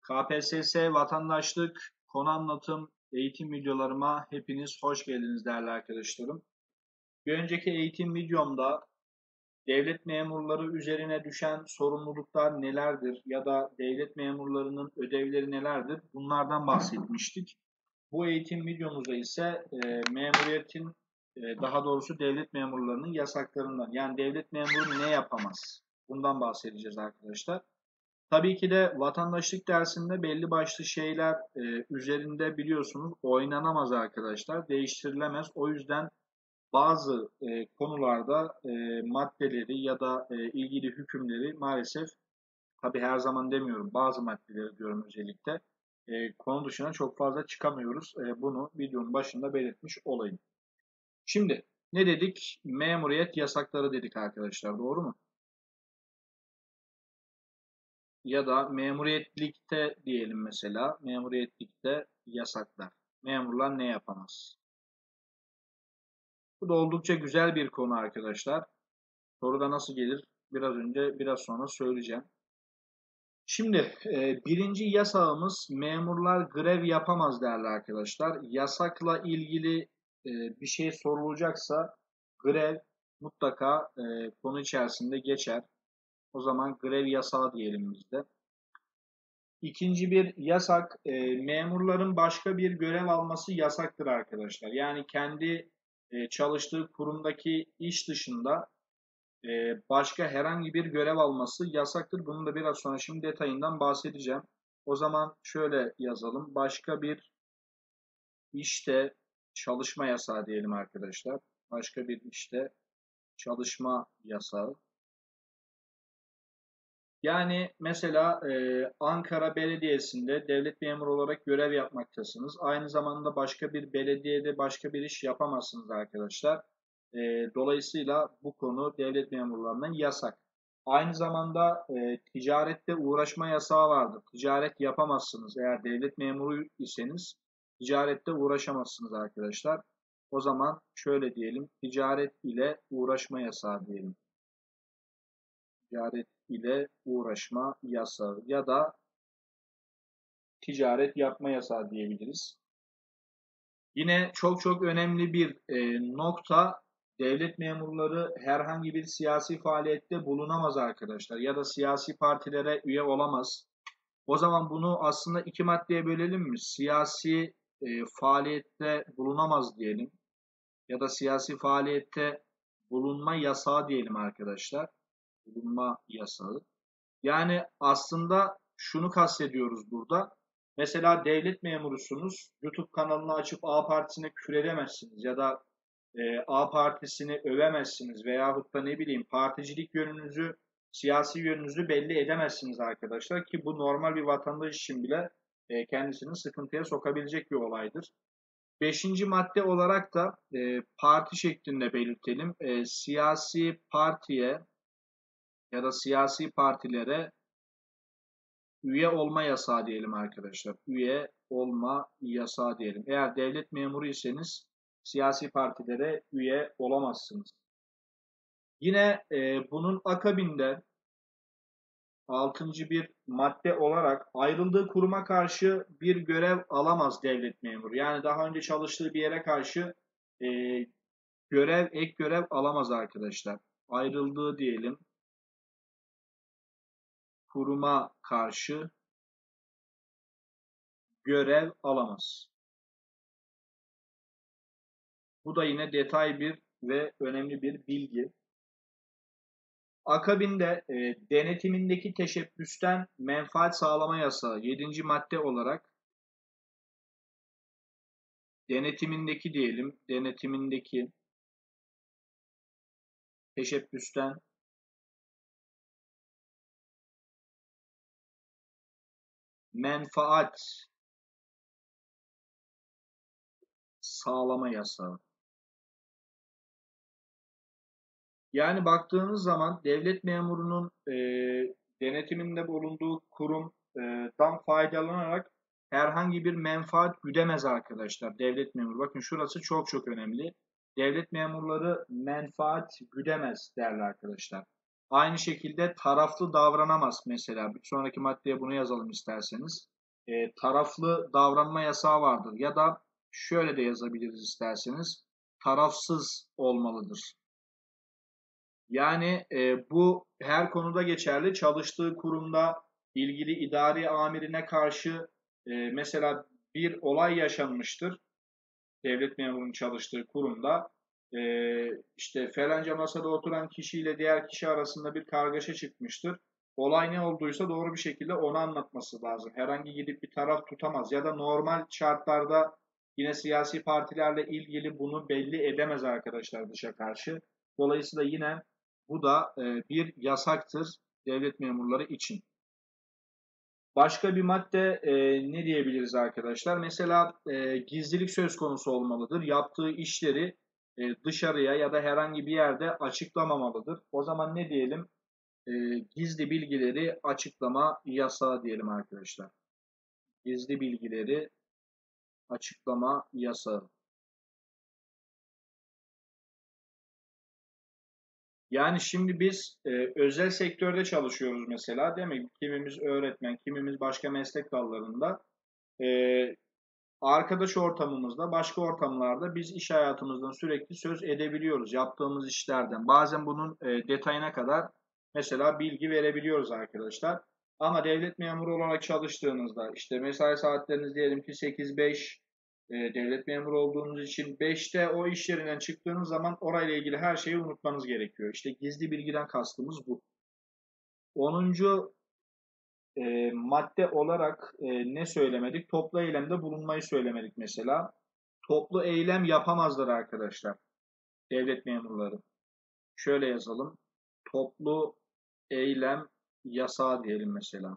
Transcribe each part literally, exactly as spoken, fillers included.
K P S S vatandaşlık konu anlatım eğitim videolarıma hepiniz hoş geldiniz değerli arkadaşlarım. Bir önceki eğitim videomda devlet memurları üzerine düşen sorumluluklar nelerdir ya da devlet memurlarının ödevleri nelerdir bunlardan bahsetmiştik. Bu eğitim videomuzda ise e, memuriyetin e, daha doğrusu devlet memurlarının yasaklarından, yani devlet memuru ne yapamaz bundan bahsedeceğiz arkadaşlar. Tabii ki de vatandaşlık dersinde belli başlı şeyler e, üzerinde biliyorsunuz oynanamaz arkadaşlar, değiştirilemez. O yüzden bazı e, konularda e, maddeleri ya da e, ilgili hükümleri maalesef, tabii her zaman demiyorum, bazı maddeleri diyorum özellikle, e, konu dışına çok fazla çıkamıyoruz. E, bunu videonun başında belirtmiş olayım. Şimdi ne dedik? Memuriyet yasakları dedik arkadaşlar, doğru mu? Ya da memuriyetlikte diyelim mesela. Memuriyetlikte yasaklar. Memurlar ne yapamaz? Bu da oldukça güzel bir konu arkadaşlar. Soruda nasıl gelir? Biraz önce, biraz sonra söyleyeceğim. Şimdi e, birinci yasağımız memurlar grev yapamaz değerli arkadaşlar. Yasakla ilgili e, bir şey sorulacaksa grev mutlaka e, konu içerisinde geçer. O zaman grev yasağı diyelim biz de. İkinci bir yasak, e, memurların başka bir görev alması yasaktır arkadaşlar. Yani kendi e, çalıştığı kurumdaki iş dışında e, başka herhangi bir görev alması yasaktır. Bunu da biraz sonra şimdi detayından bahsedeceğim. O zaman şöyle yazalım. Başka bir işte çalışma yasağı diyelim arkadaşlar. Başka bir işte çalışma yasağı. Yani mesela e, Ankara Belediyesi'nde devlet memuru olarak görev yapmaktasınız. Aynı zamanda başka bir belediyede başka bir iş yapamazsınız arkadaşlar. E, dolayısıyla bu konu devlet memurlarına yasak. Aynı zamanda e, ticarette uğraşma yasağı vardır. Ticaret yapamazsınız. Eğer devlet memuru iseniz ticarette uğraşamazsınız arkadaşlar. O zaman şöyle diyelim, ticaret ile uğraşma yasağı diyelim. Ticaret ile uğraşma yasağı ya da ticaret yapma yasağı diyebiliriz. Yine çok çok önemli bir e, nokta, devlet memurları herhangi bir siyasi faaliyette bulunamaz arkadaşlar ya da siyasi partilere üye olamaz. O zaman bunu aslında iki maddeye bölelim mi? Siyasi e, faaliyette bulunamaz diyelim ya da siyasi faaliyette bulunma yasağı diyelim arkadaşlar. Bulunma yasağı. Yani aslında şunu kastediyoruz burada. Mesela devlet memurusunuz. YouTube kanalını açıp A partisine küfür edemezsiniz ya da e, A partisini övemezsiniz veyahut da ne bileyim particilik yönünüzü, siyasi yönünüzü belli edemezsiniz arkadaşlar, ki bu normal bir vatandaş için bile e, kendisini sıkıntıya sokabilecek bir olaydır. Beşinci madde olarak da e, parti şeklinde belirtelim. E, siyasi partiye ya da siyasi partilere üye olma yasağı diyelim arkadaşlar. Üye olma yasağı diyelim. Eğer devlet memuru iseniz siyasi partilere üye olamazsınız. Yine e, bunun akabinde altıncı bir madde olarak ayrıldığı kuruma karşı bir görev alamaz devlet memuru. Yani daha önce çalıştığı bir yere karşı e, görev, ek görev alamaz arkadaşlar. Ayrıldığı diyelim kuruma karşı görev alamaz. Bu da yine detay bir ve önemli bir bilgi. Akabinde e, denetimindeki teşebbüsten menfaat sağlama yasağı yedinci madde olarak denetimindeki diyelim, denetimindeki teşebbüsten menfaat sağlama yasağı. Yani baktığınız zaman devlet memurunun e, denetiminde bulunduğu kurumdan faydalanarak herhangi bir menfaat güdemez arkadaşlar devlet memuru. Bakın şurası çok çok önemli. Devlet memurları menfaat güdemez değerli arkadaşlar. Aynı şekilde taraflı davranamaz mesela. Bir sonraki maddeye bunu yazalım isterseniz. e, taraflı davranma yasağı vardır. Ya da şöyle de yazabiliriz isterseniz. Tarafsız olmalıdır. Yani e, bu her konuda geçerli. Çalıştığı kurumda ilgili idari amirine karşı e, mesela bir olay yaşanmıştır. Devlet memurunun çalıştığı kurumda e, işte falanca masada oturan kişiyle diğer kişi arasında bir kargaşa çıkmıştır. Olay ne olduysa doğru bir şekilde onu anlatması lazım. Herhangi gidip bir taraf tutamaz ya da normal şartlarda yine siyasi partilerle ilgili bunu belli edemez arkadaşlar dışa karşı. Dolayısıyla yine bu da e, bir yasaktır devlet memurları için. Başka bir madde e, ne diyebiliriz arkadaşlar? Mesela e, gizlilik söz konusu olmalıdır. Yaptığı işleri e, dışarıya ya da herhangi bir yerde açıklamamalıdır. O zaman ne diyelim? E, gizli bilgileri açıklama yasağı diyelim arkadaşlar. Gizli bilgileri açıklama yasağı. Yani şimdi biz e, özel sektörde çalışıyoruz mesela, değil mi? Kimimiz öğretmen, kimimiz başka meslek dallarında. E, Arkadaş ortamımızda, başka ortamlarda biz iş hayatımızdan sürekli söz edebiliyoruz yaptığımız işlerden. Bazen bunun e, detayına kadar mesela bilgi verebiliyoruz arkadaşlar. Ama devlet memuru olarak çalıştığınızda işte mesai saatleriniz diyelim ki sekiz beş, e, devlet memuru olduğunuz için beşte o iş yerinden çıktığınız zaman orayla ilgili her şeyi unutmanız gerekiyor. İşte gizli bilgiden kastımız bu. Onuncu e, madde olarak e, ne söylemedik? Toplu eylemde bulunmayı söylemedik mesela. Toplu eylem yapamazlar arkadaşlar devlet memurları. Şöyle yazalım. Toplu eylem yasağı diyelim mesela.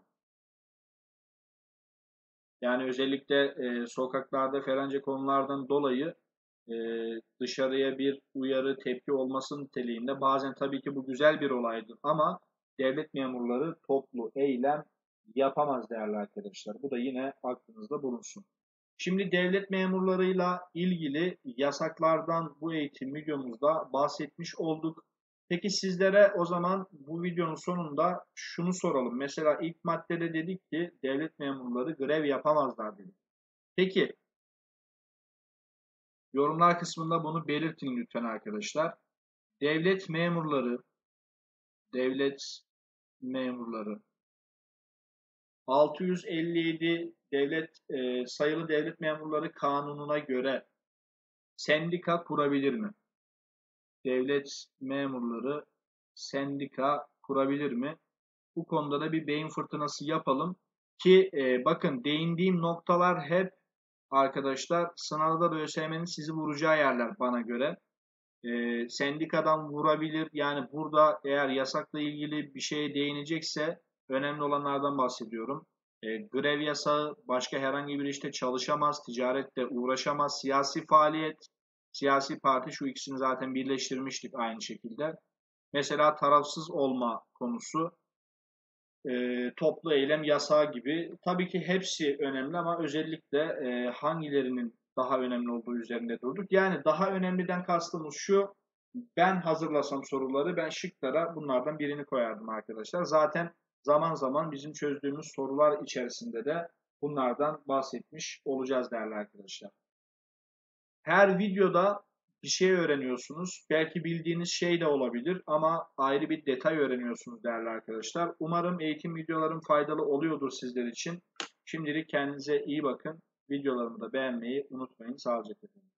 Yani özellikle e, sokaklarda falanca konulardan dolayı e, dışarıya bir uyarı, tepki olması niteliğinde bazen tabii ki bu güzel bir olaydır ama devlet memurları toplu eylem yapamaz değerli arkadaşlar. Bu da yine aklınızda bulunsun. Şimdi devlet memurlarıyla ilgili yasaklardan bu eğitim videomuzda bahsetmiş olduk. Peki sizlere o zaman bu videonun sonunda şunu soralım. Mesela ilk maddede dedik ki devlet memurları grev yapamazlar dedik. Peki yorumlar kısmında bunu belirtin lütfen arkadaşlar. Devlet memurları, devlet memurları altı yüz elli yedi devlet e, sayılı devlet memurları kanununa göre sendika kurabilir mi? Devlet memurları sendika kurabilir mi? Bu konuda da bir beyin fırtınası yapalım ki e, bakın değindiğim noktalar hep arkadaşlar sınavda da ÖSYM'nin sizi vuracağı yerler bana göre. E, sendikadan vurabilir. Yani burada eğer yasakla ilgili bir şeye değinecekse önemli olanlardan bahsediyorum. E, grev yasağı, başka herhangi bir işte çalışamaz, ticarette uğraşamaz, siyasi faaliyet, siyasi parti, şu ikisini zaten birleştirmiştik aynı şekilde. Mesela tarafsız olma konusu, e, toplu eylem yasağı gibi. Tabii ki hepsi önemli ama özellikle e, hangilerinin daha önemli olduğu üzerinde durduk. Yani daha önemliden kastımız şu: ben hazırlasam soruları ben şıklara bunlardan birini koyardım arkadaşlar. Zaten zaman zaman bizim çözdüğümüz sorular içerisinde de bunlardan bahsetmiş olacağız değerli arkadaşlar. Her videoda bir şey öğreniyorsunuz. Belki bildiğiniz şey de olabilir ama ayrı bir detay öğreniyorsunuz değerli arkadaşlar. Umarım eğitim videolarım faydalı oluyordur sizler için. Şimdilik kendinize iyi bakın. Videolarımı da beğenmeyi unutmayın. Sağlıcakla kalın.